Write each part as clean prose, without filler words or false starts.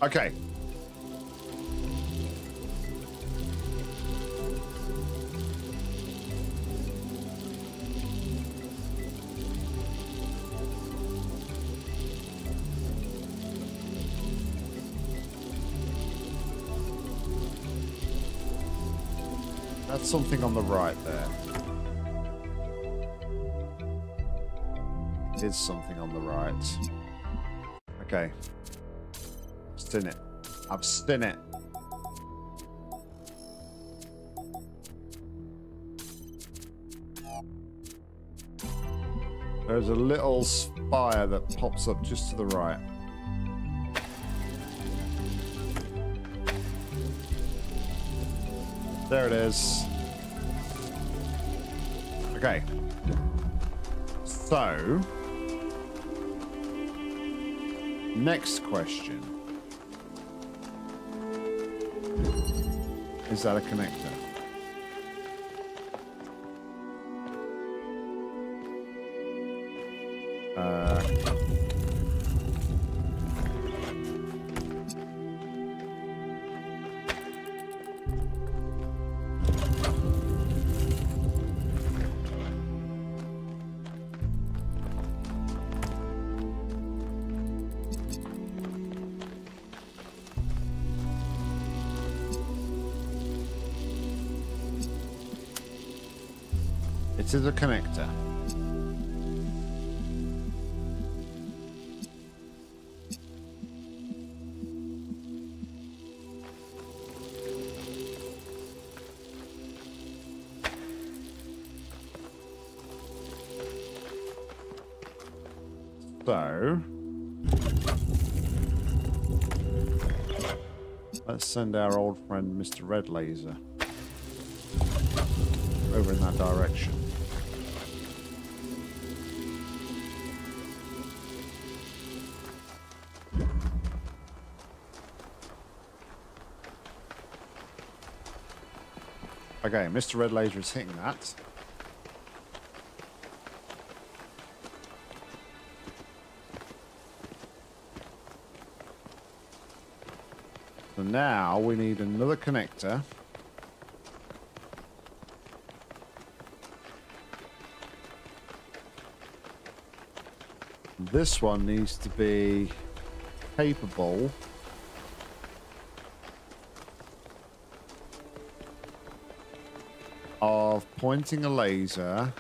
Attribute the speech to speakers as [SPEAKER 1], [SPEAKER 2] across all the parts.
[SPEAKER 1] Okay. That's something on the right there. It is something on the right. Okay. I've seen it. I've seen it. There's a little spire that pops up just to the right. There it is. Okay. So, next question. Is that a connector? It is a connector. So, let's send our old friend Mr. Red Laser over in that direction. Okay, Mr. Red Laser is hitting that. So now we need another connector. This one needs to be capable of pointing a laser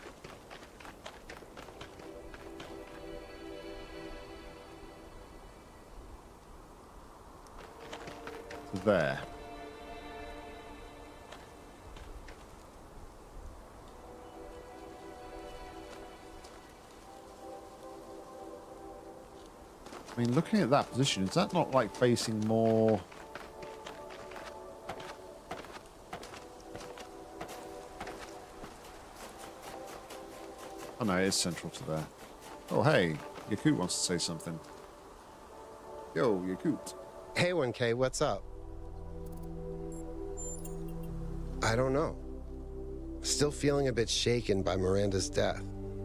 [SPEAKER 1] to there. I mean, looking at that position, is that not like facing more? Oh no, it is central to there. Oh hey, Yakut wants to say something. Yo, Yakut.
[SPEAKER 2] Hey 1K, what's up? I don't know. Still feeling a bit shaken by Miranda's death.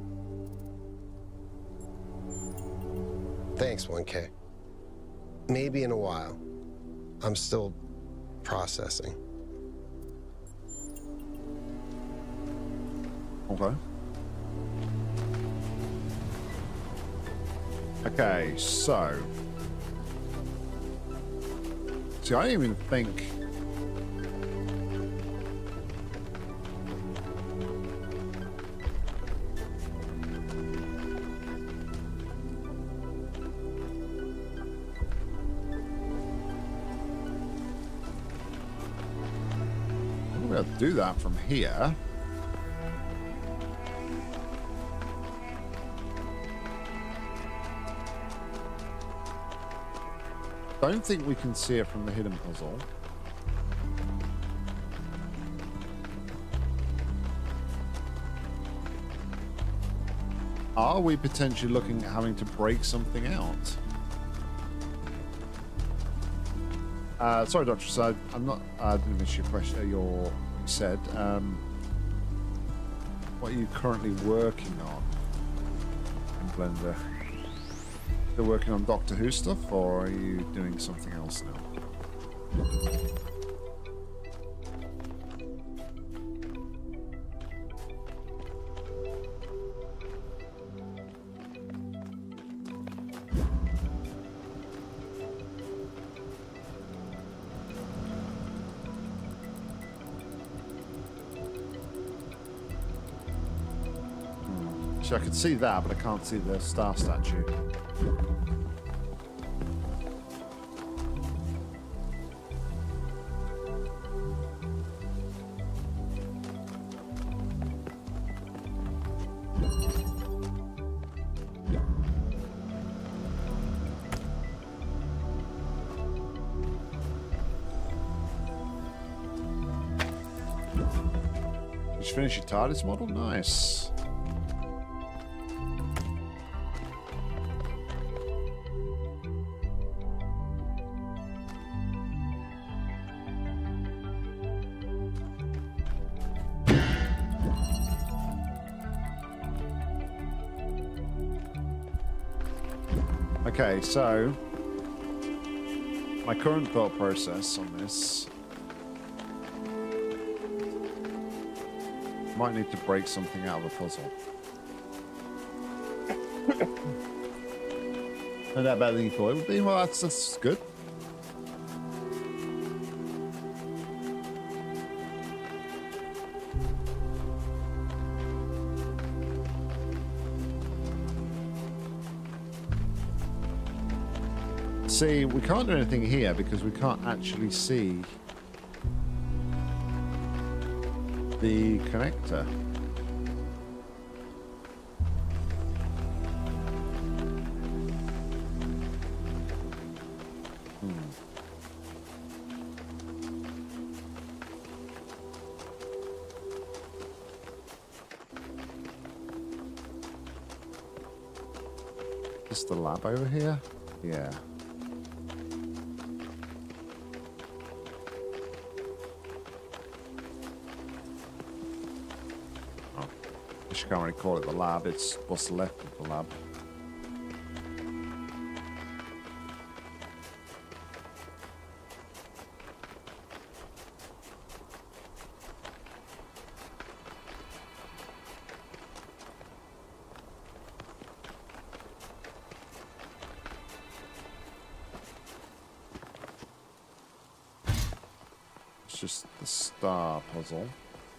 [SPEAKER 2] Thanks 1K. Maybe in a while. I'm still processing.
[SPEAKER 1] Okay. Okay, so. See, I didn't even think. I'm going to do that from here. Don't think we can see it from the hidden puzzle. Are we potentially looking at having to break something out? Sorry, Doctor. So I'm not. I didn't miss your question. You said. What are you currently working on in Blender? Still working on Doctor Who stuff, or are you doing something else now? So I could see that, but I can't see the star statue. Did you finish your TARDIS model? Nice. Okay, so my current thought process on this might need to break something out of a puzzle. No doubt better than you thought it would be. Well, that's good. See, we can't do anything here because we can't actually see the connector. Is the lab over here? Yeah. You can't really call it the lab, it's what's left of the lab. It's just the star puzzle.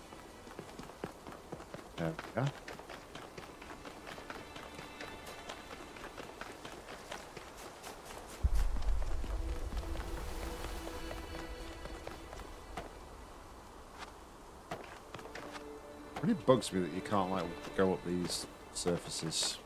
[SPEAKER 1] There we go. It really bugs me that you can't like go up these surfaces.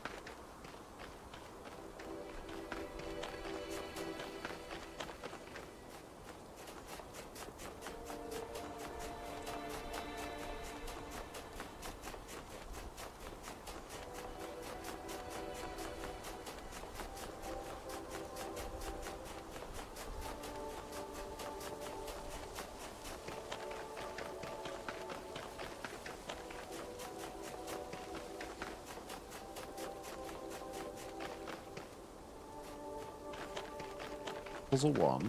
[SPEAKER 1] Puzzle 1.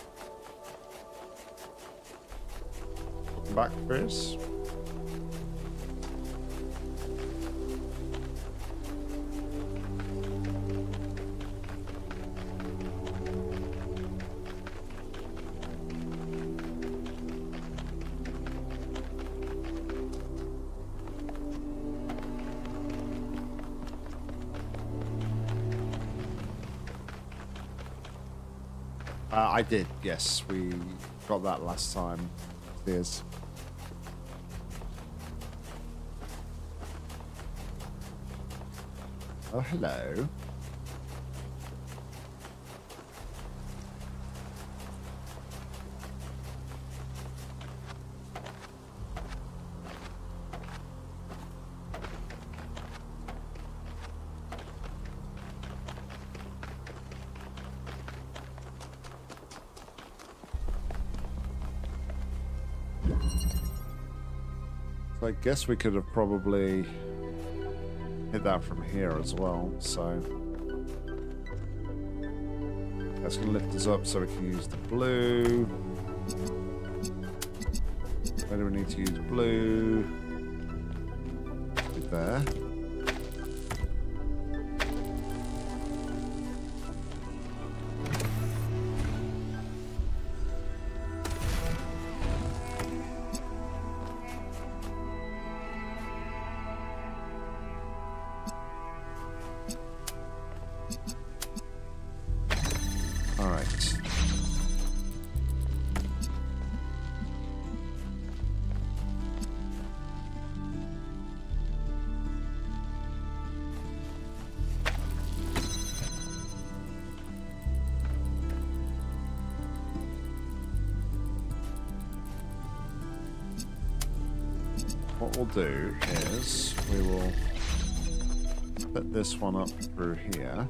[SPEAKER 1] Welcome back, Chris. I did, yes. We got that last time. Cheers. Oh, hello. So I guess we could have probably hit that from here as well, so... That's going to lift us up so we can use the blue. Where do we need to use blue? There. All right. What we'll do is we will put this one up through here.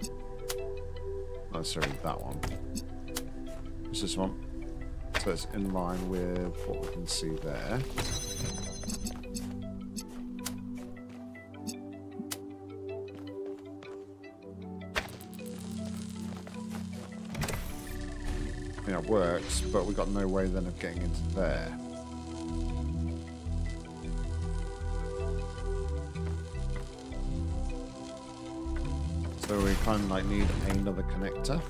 [SPEAKER 1] Oh, sorry, that one. It's this one. So it's in line with what we can see there. Yeah, it works, but we've got no way then of getting into there. So we kind of like need another connector.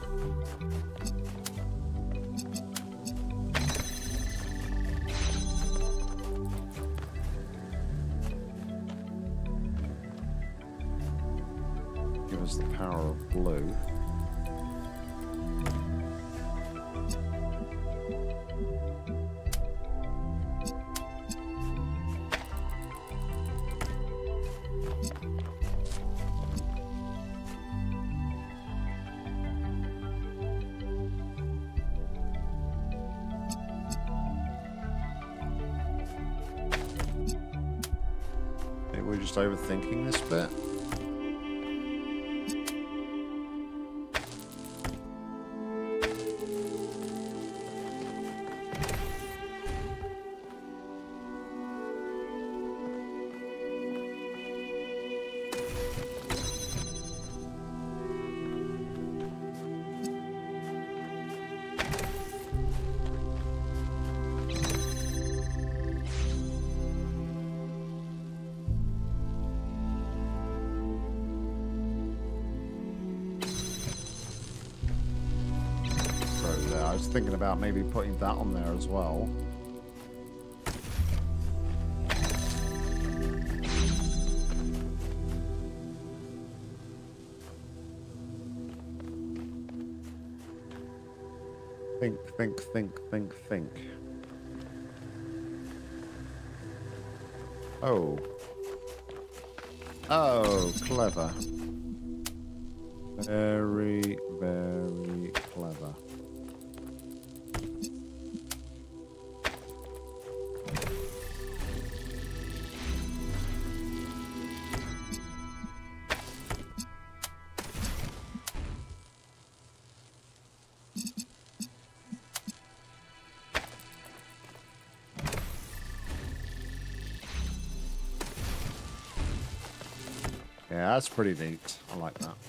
[SPEAKER 1] Give us the power of blue. We're just overthinking this bit. I was thinking about maybe putting that on there as well. Think. Oh. Oh, clever. Very, very clever. Yeah, that's pretty neat. I like that.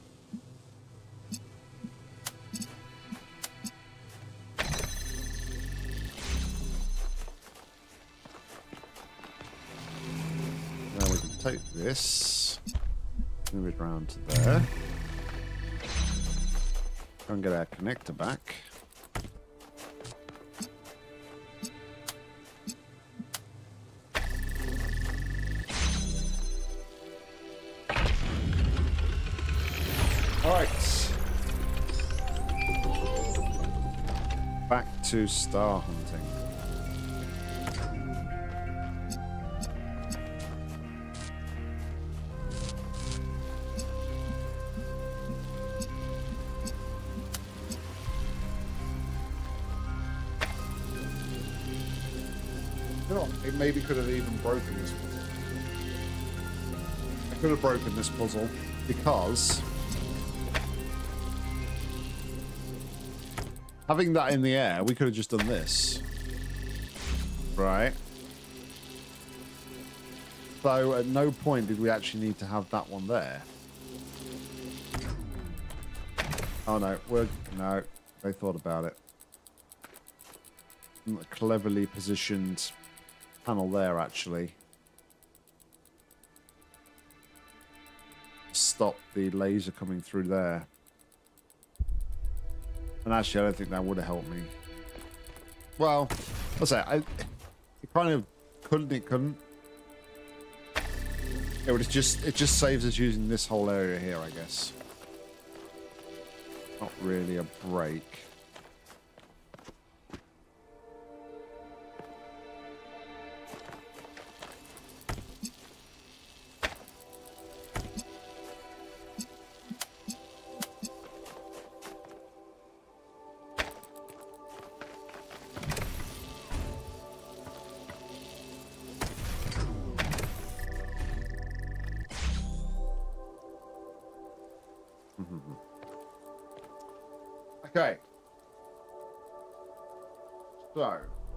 [SPEAKER 1] Now we can take this, move it around to there, and get our connector back. Alright. Back to star hunting. You know, it maybe could have even broken this puzzle. I could have broken this puzzle because having that in the air, we could have just done this. Right? So at no point did we actually need to have that one there. Oh no, no, they thought about it. A cleverly positioned panel there, actually. Stop the laser coming through there. And actually, I don't think that would have helped me. Well, I'll say it kind of couldn't. It couldn't. It would just saves us using this whole area here, I guess. Not really a break. Okay. So.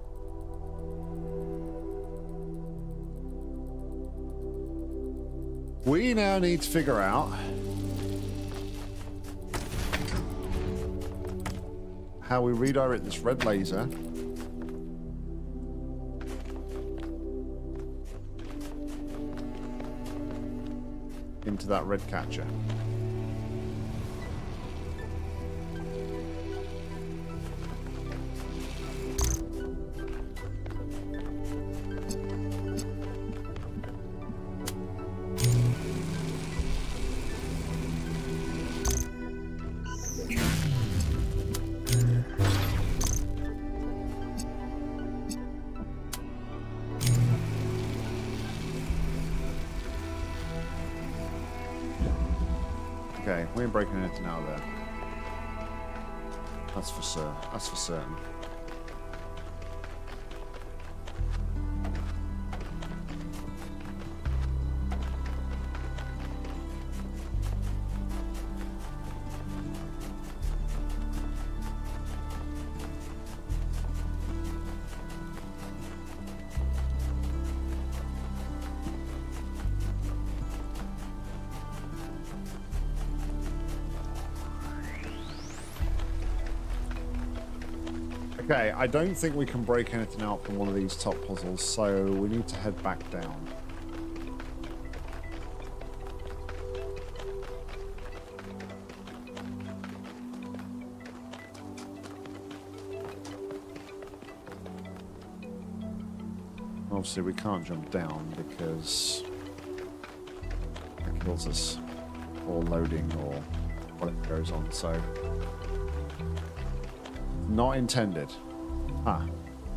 [SPEAKER 1] We now need to figure out how we redirect this red laser into that red catcher. Okay, we ain't breaking anything out there. That's for certain. That's for certain. Okay, I don't think we can break anything out from one of these top puzzles, so we need to head back down. Obviously, we can't jump down because that kills us, or loading, or whatever goes on, so... Not intended. Ah.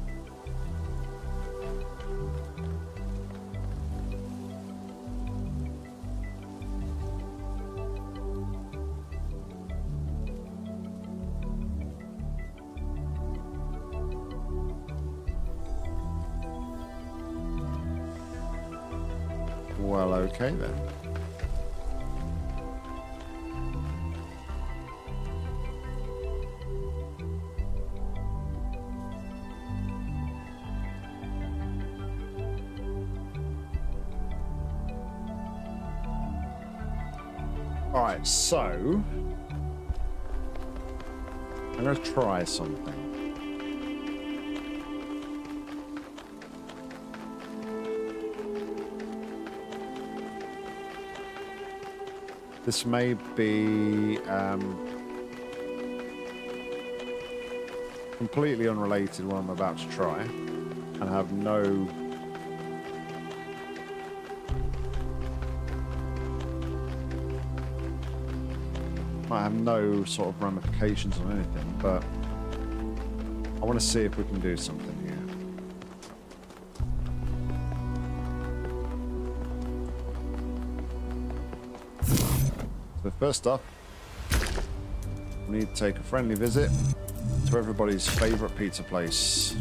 [SPEAKER 1] Well, okay then. Alright, so I'm going to try something. This may be completely unrelated to what I'm about to try, and have no might have no sort of ramifications on anything, but I want to see if we can do something here. So first up, we need to take a friendly visit to everybody's favourite pizza place.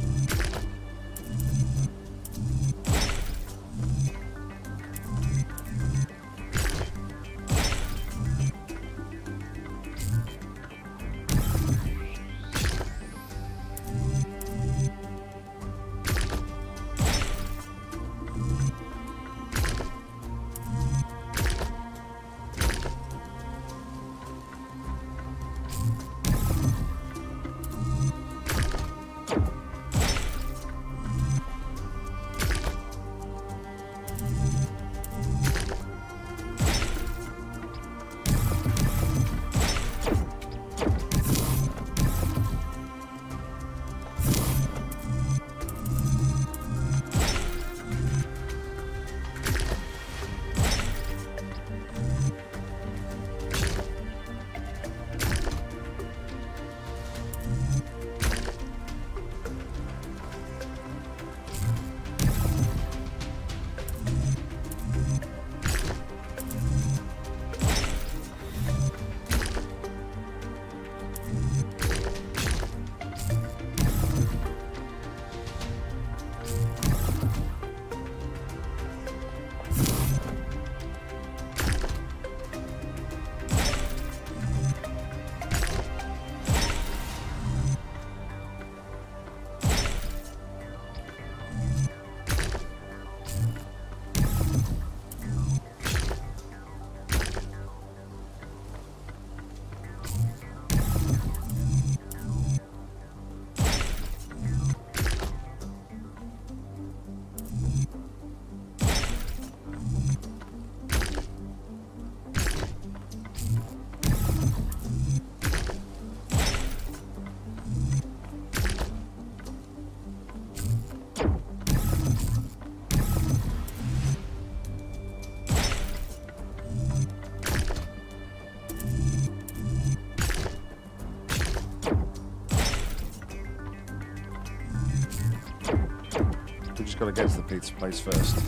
[SPEAKER 1] just got to get to the pizza place first.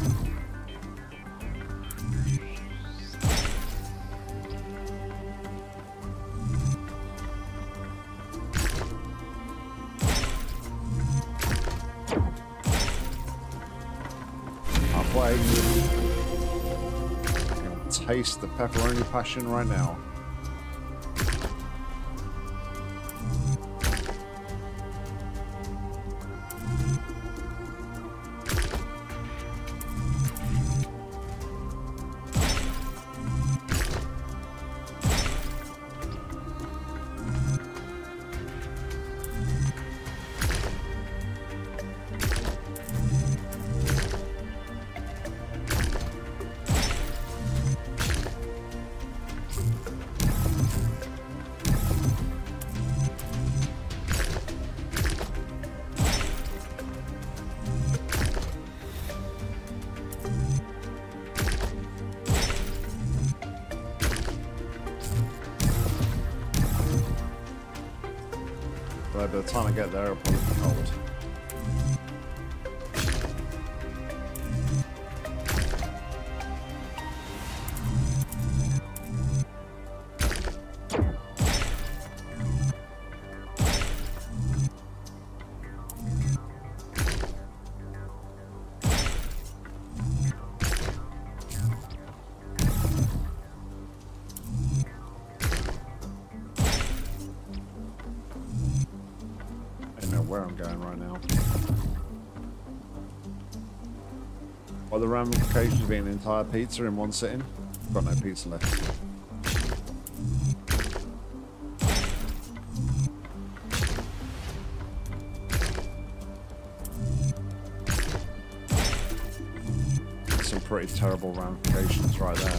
[SPEAKER 1] Halfway. I can taste the pepperoni passion right now. But by the time I get there, it'll probably be cold. Where I'm going right now. What are the ramifications of eating an entire pizza in one sitting? Got no pizza left. Some pretty terrible ramifications right there.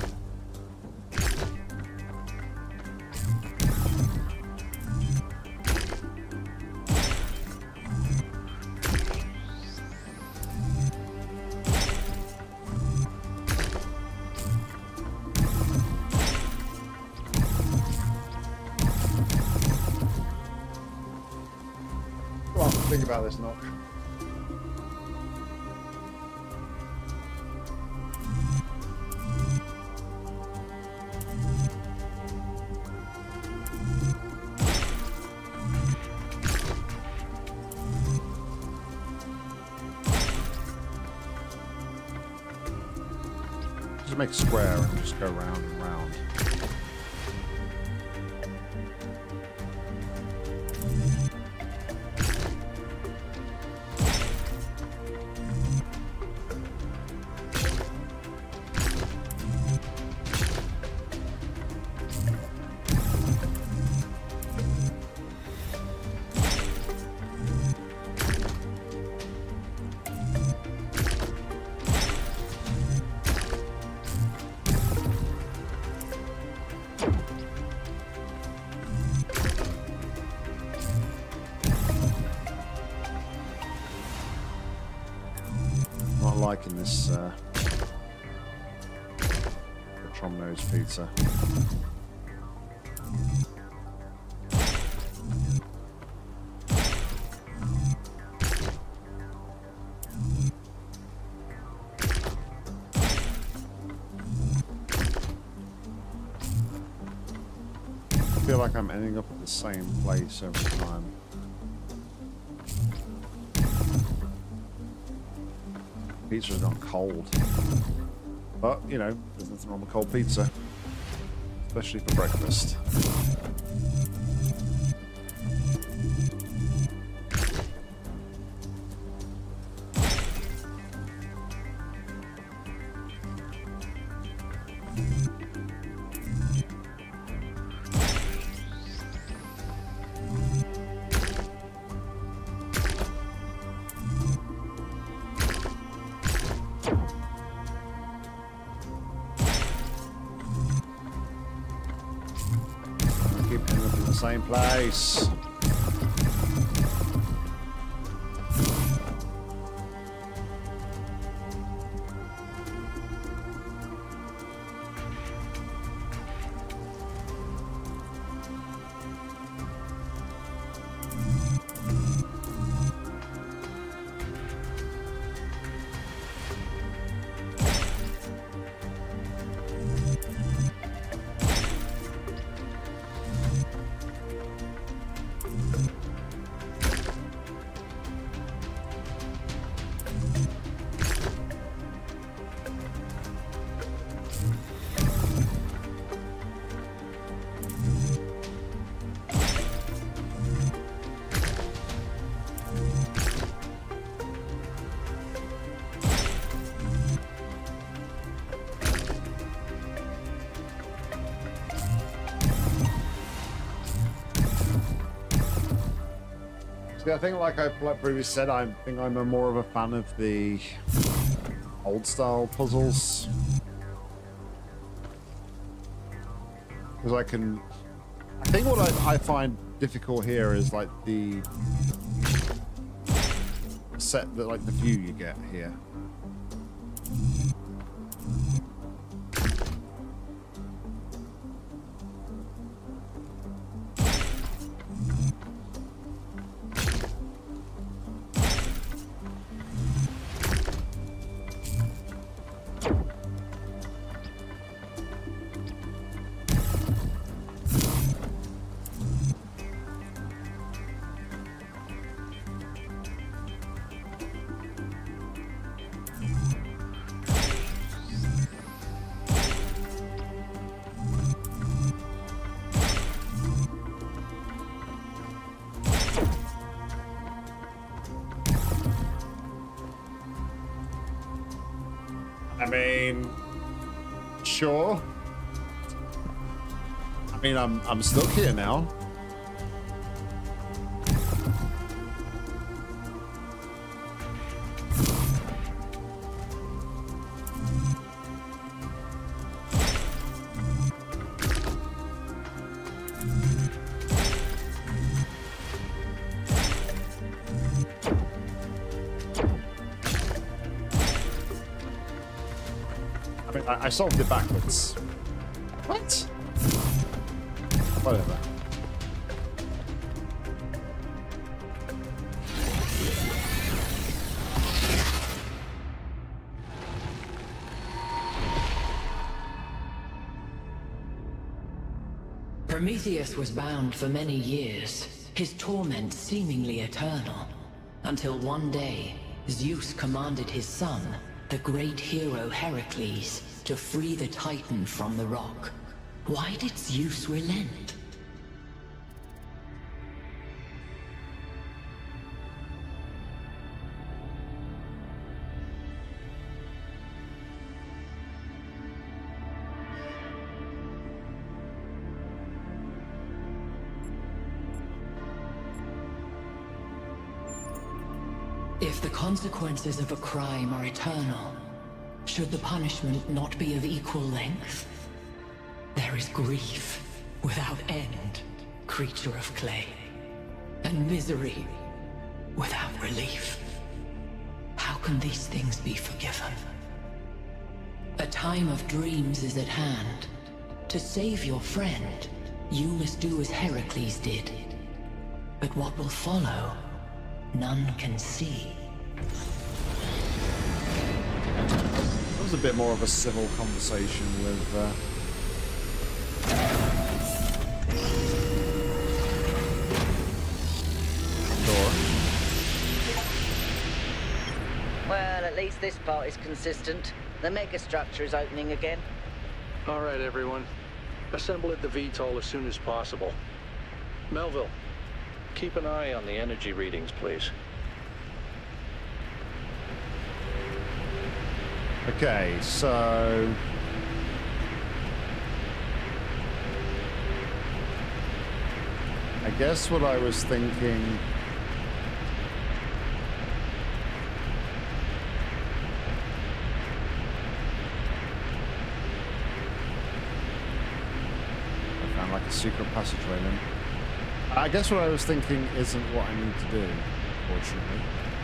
[SPEAKER 1] Think about this, Nock. Just make a square and just go round and round. Not liking this Patron nose pizza. I feel like I'm ending up at the same place every time. Pizza's gone cold. But, you know, there's nothing wrong with cold pizza. Especially for breakfast. Keep ending up in the same place. See, I think like previously said, I think I'm more of a fan of the old style puzzles. Because I think what I find difficult here is like the view you get here. I mean, sure. I mean, I'm stuck here now. I solved it backwards. What? Whatever.
[SPEAKER 3] Prometheus was bound for many years, his torment seemingly eternal, until one day, Zeus commanded his son, the great hero Heracles, to free the Titan from the rock. Why did Zeus relent? If the consequences of a crime are eternal, should the punishment not be of equal length? There is grief without end, creature of clay, and misery without relief. How can these things be forgiven? A time of dreams is at hand. To save your friend, you must do as Heracles did. But what will follow, none can see.
[SPEAKER 1] That was a bit more of a civil conversation with Dora.
[SPEAKER 4] Well, at least this part is consistent. The megastructure is opening again.
[SPEAKER 5] All right, everyone. Assemble at the VTOL as soon as possible. Melville, keep an eye on the energy readings, please.
[SPEAKER 1] Okay, so I guess what I was thinking, I found like a secret passageway then. I guess what I was thinking isn't what I need to do, fortunately.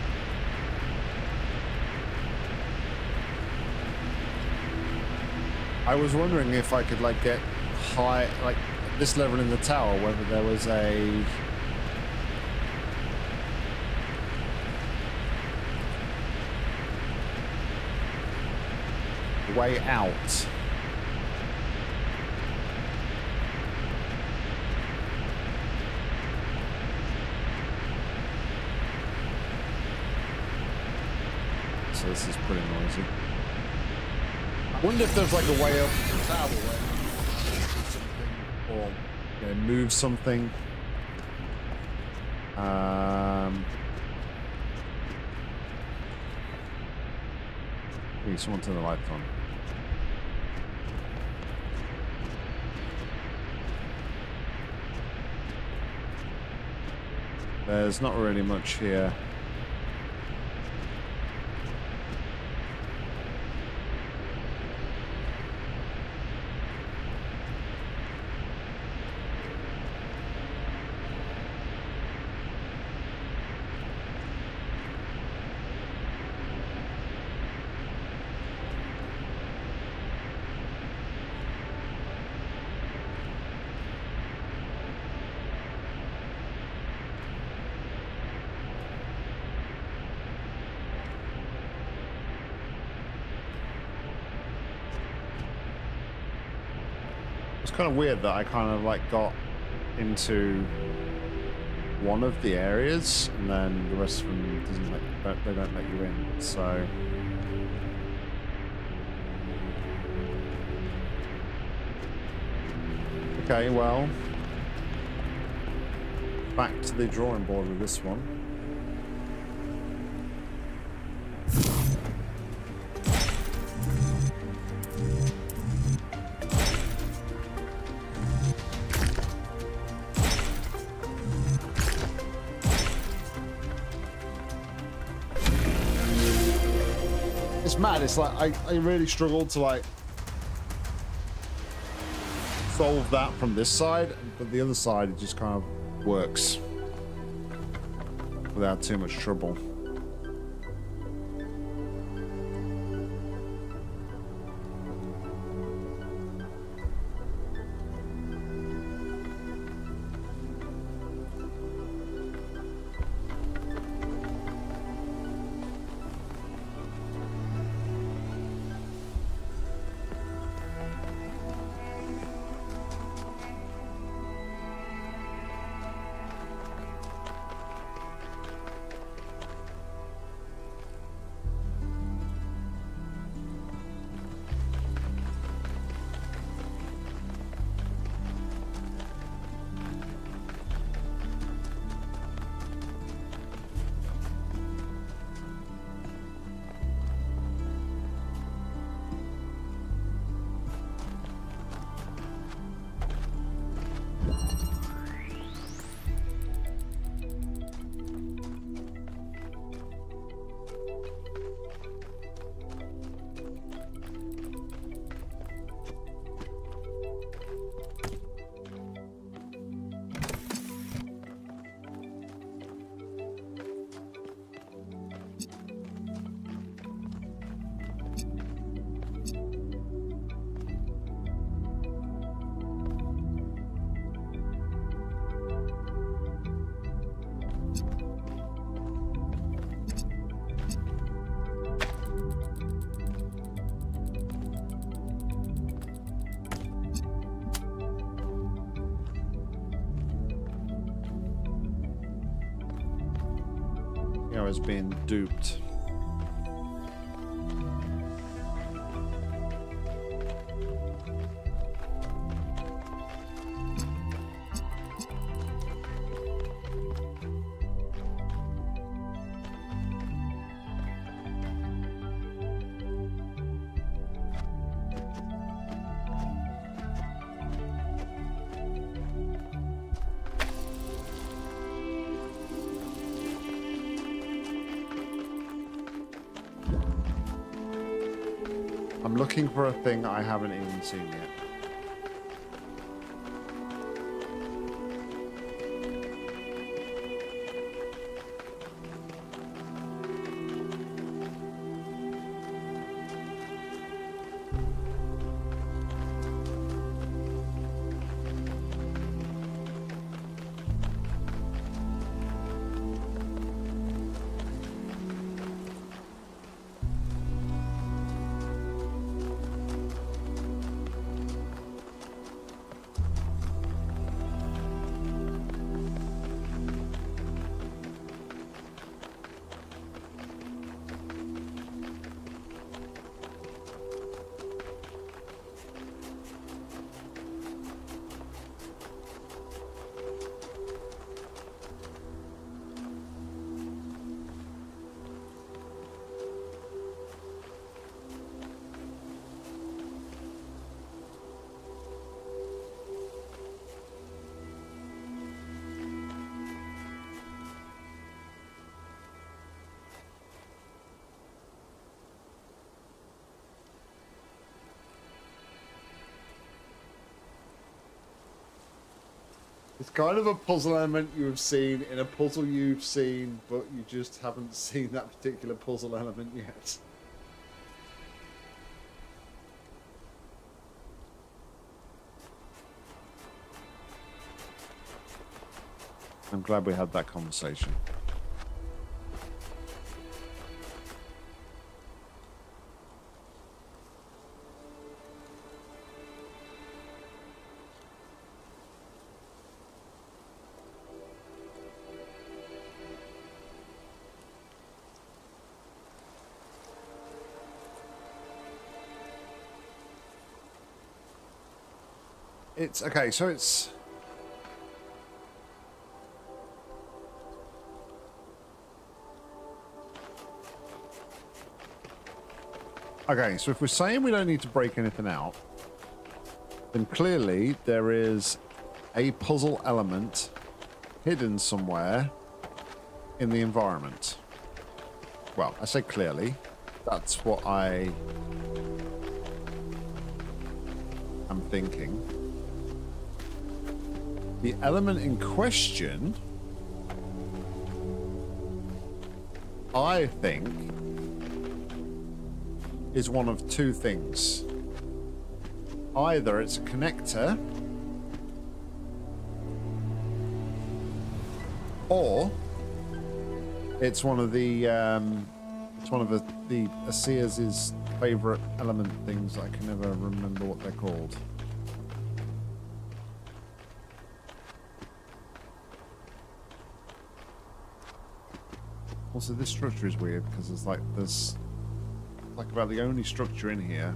[SPEAKER 1] I was wondering if I could like get high, like this level in the tower, whether there was a way out. So this is pretty noisy. I wonder if there's like a way up the tower where something or move something. Someone turn the lights on. There's not really much here. It's kind of weird that I kind of like got into one of the areas and then the rest of them they don't let you in. So okay, well, back to the drawing board with this one. It's mad. It's like I really struggled to like solve that from this side, but the other side it just kind of works without too much trouble. Is being duped. I'm looking for a thing I haven't even seen yet. It's kind of a puzzle element you have seen in a puzzle you've seen, but you just haven't seen that particular puzzle element yet. I'm glad we had that conversation. It's okay, so it's okay, so if we're saying we don't need to break anything out, then clearly there is a puzzle element hidden somewhere in the environment. Well, I say clearly. That's what I am thinking. The element in question, I think, is one of two things. Either it's a connector, or it's one of the Asia's favorite element things. I can never remember what they're called. Also, this structure is weird because there's like about the only structure in here.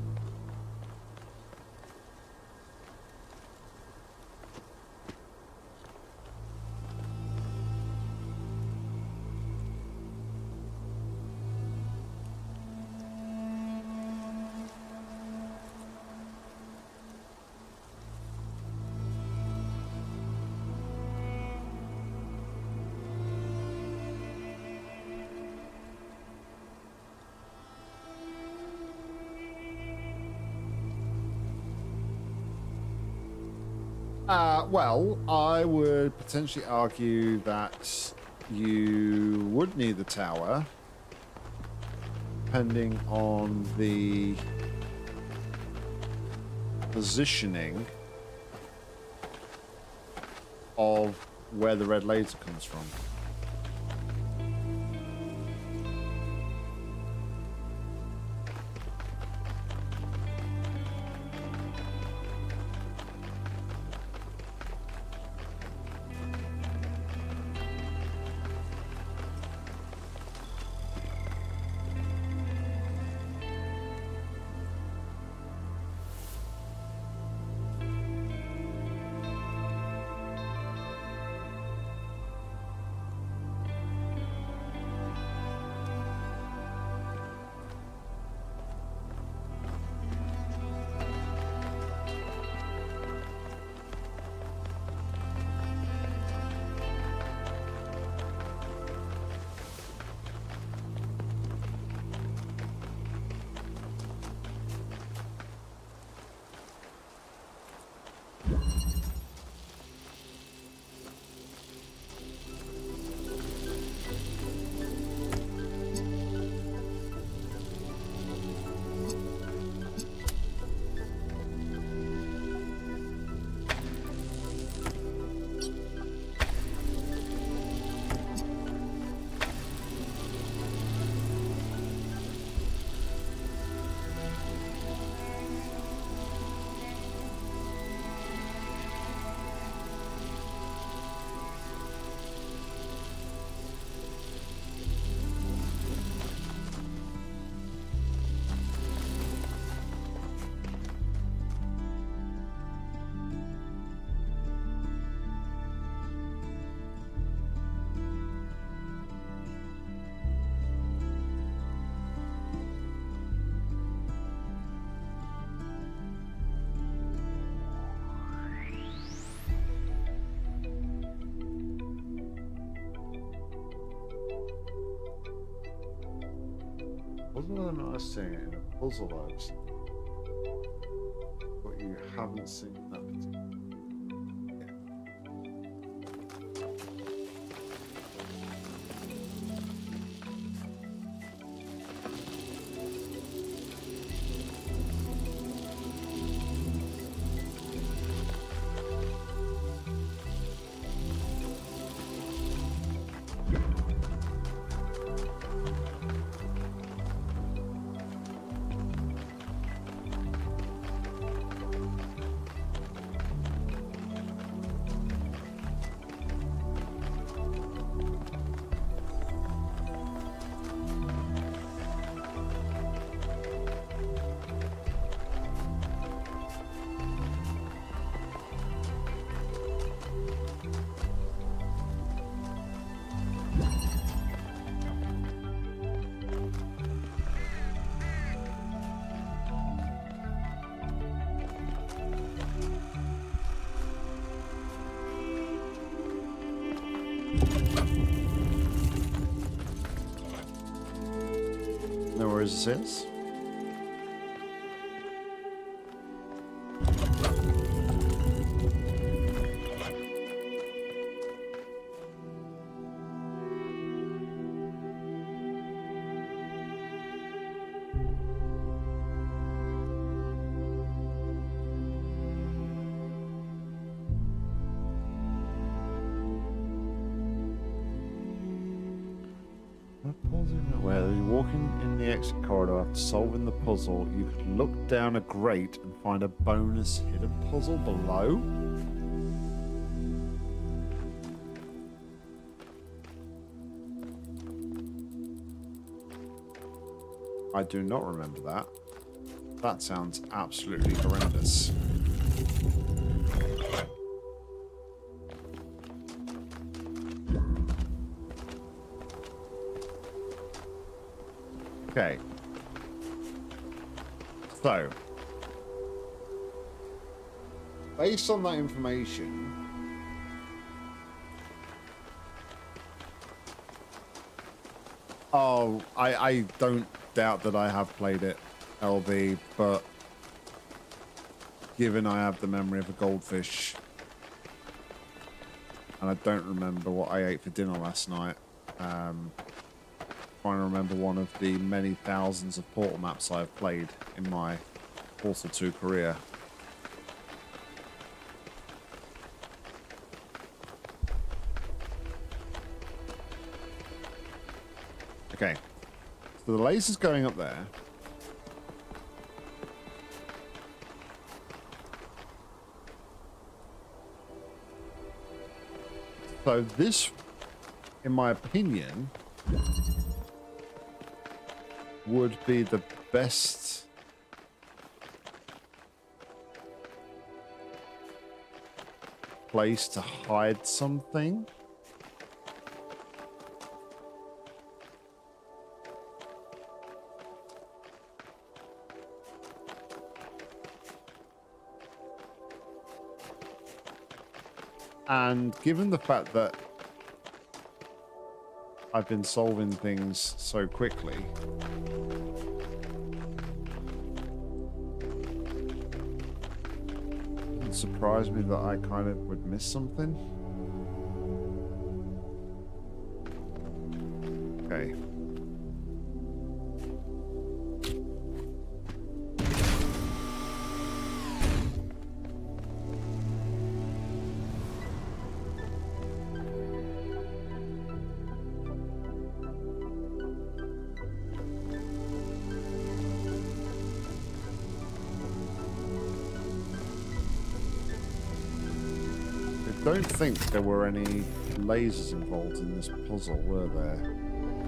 [SPEAKER 1] Well, I would potentially argue that you would need the tower, depending on the positioning of where the red laser comes from. Wasn't there not a saying in a puzzle I've seen, but you haven't seen that particular? know where this is? Where you're walking in the exit corridor after solving the puzzle, you could look down a grate and find a bonus hidden puzzle below. I do not remember that. That sounds absolutely horrendous. Okay. So, based on that information, I don't doubt that I have played it, LB, but given I have the memory of a goldfish, and I don't remember what I ate for dinner last night, trying to remember one of the many thousands of Portal maps I've played in my Portal 2 career. Okay, so the laser's going up there. So this, in my opinion, would be the best place to hide something. And given the fact that I've been solving things so quickly, it surprised me that I kind of would miss something. Okay. I don't think there were any lasers involved in this puzzle, were there?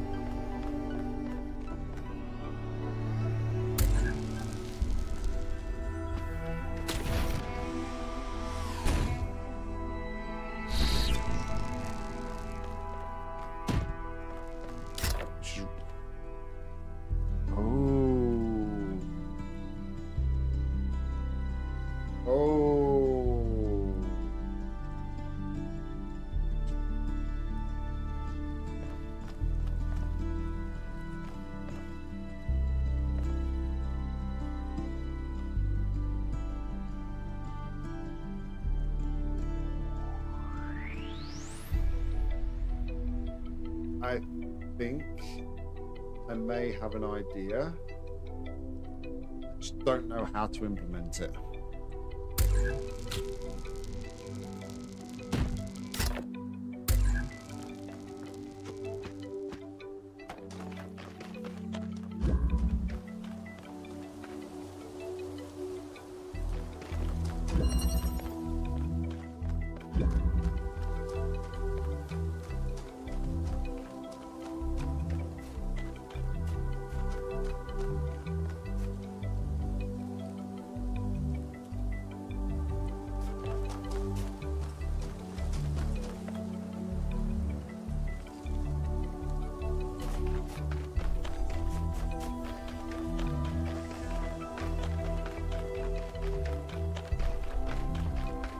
[SPEAKER 1] I think I may have an idea. Just don't know how to implement it.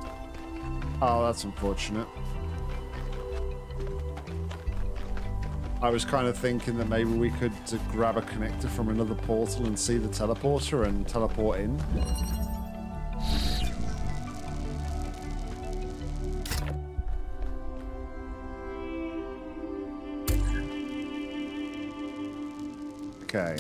[SPEAKER 1] Oh, that's unfortunate. I was kind of thinking that maybe we could grab a connector from another portal and see the teleporter and teleport in. Okay.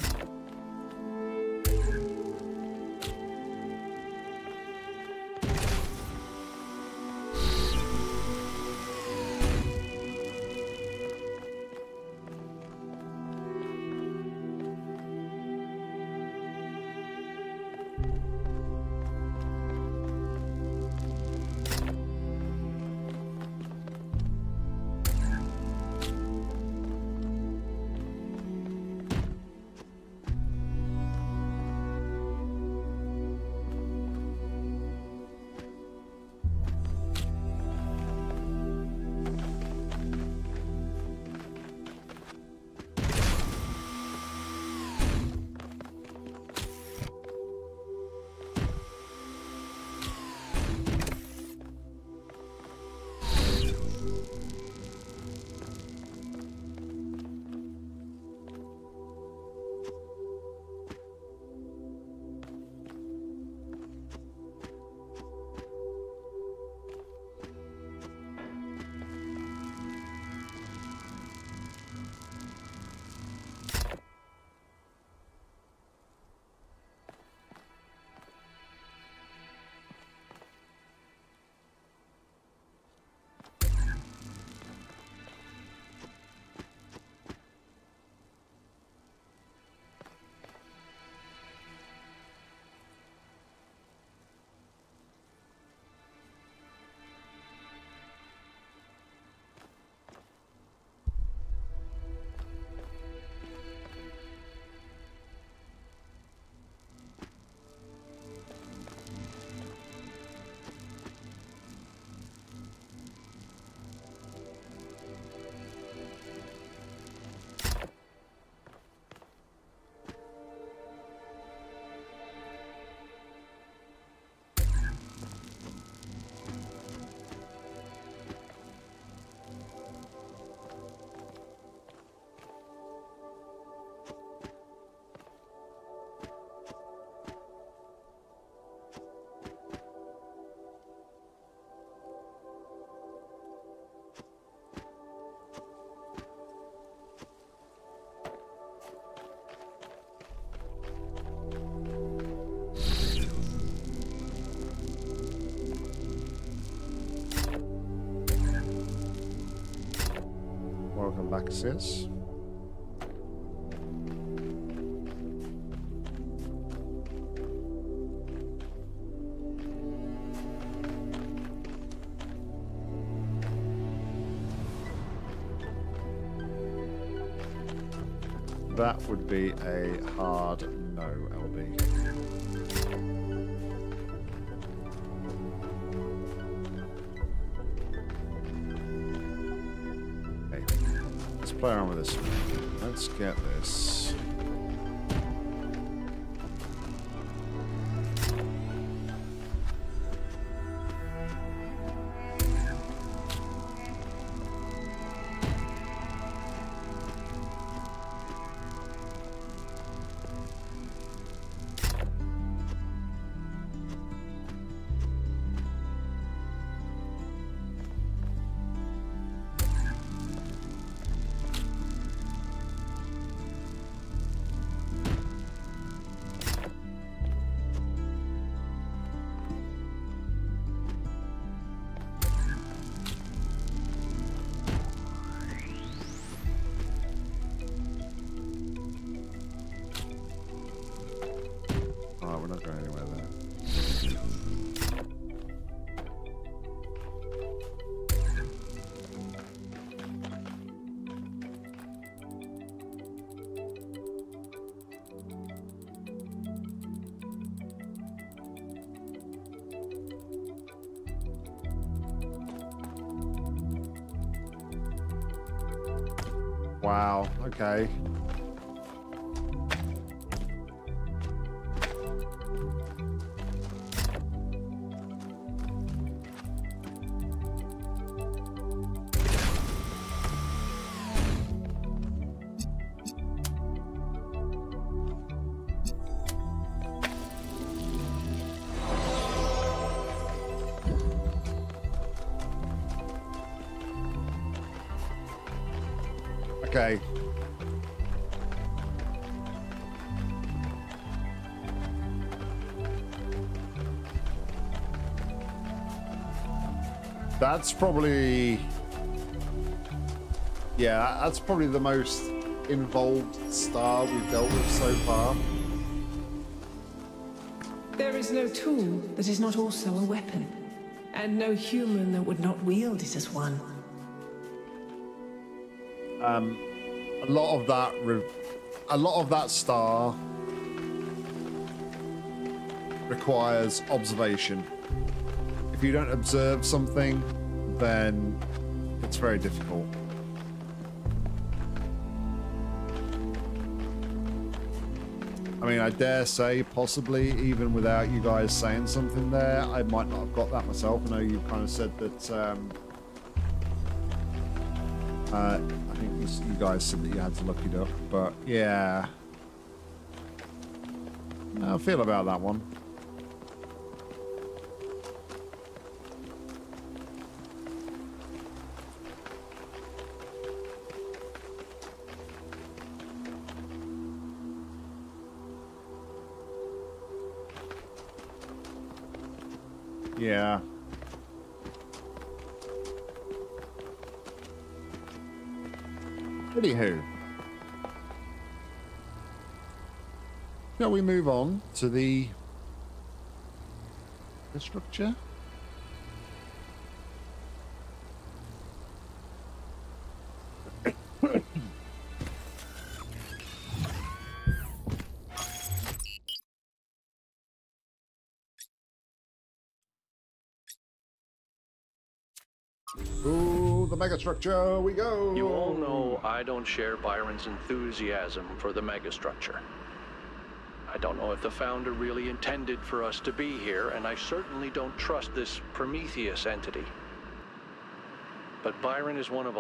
[SPEAKER 1] Welcome back, sis. That would be a hard no, LB. Play around with this. Let's get this. We're not going anywhere there. Wow, okay. Okay. That's probably... Yeah, that's probably the most involved star we've dealt with so far.
[SPEAKER 6] There is no tool that is not also a weapon, and no human that would not wield it as one.
[SPEAKER 1] A lot of that star requires observation. If you don't observe something, then it's very difficult. I mean, I dare say, possibly, even without you guys saying something there, I might not have got that myself. I know you kind of said that, I think you guys said that you had to look it up, but yeah. How I feel about that one. Yeah. Anywho, shall we move on to the structure? Ooh, the megastructure, we go!
[SPEAKER 5] You all know I don't share Byron's enthusiasm for the megastructure. I don't know if the founder really intended for us to be here, and I certainly don't trust this Prometheus entity. But Byron is one of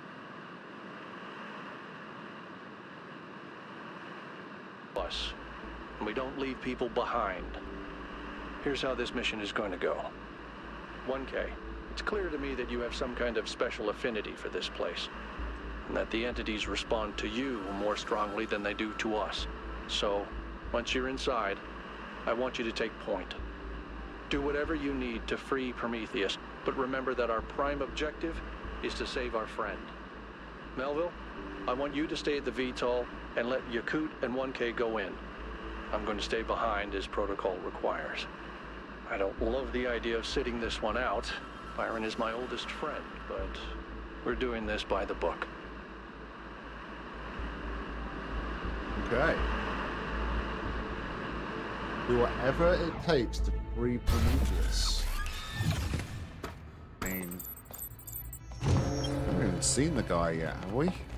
[SPEAKER 5] us, and we don't leave people behind. Here's how this mission is going to go. 1K. It's clear to me that you have some kind of special affinity for this place, and that the entities respond to you more strongly than they do to us. So, once you're inside, I want you to take point. Do whatever you need to free Prometheus, but remember that our prime objective is to save our friend. Melville, I want you to stay at the VTOL and let Yakut and 1K go in. I'm going to stay behind as protocol requires. I don't love the idea of sitting this one out. Byron is my oldest friend, but we're doing this by the book.
[SPEAKER 1] Okay. Do whatever it takes to free Prometheus. I mean, we haven't even seen the guy yet, have we?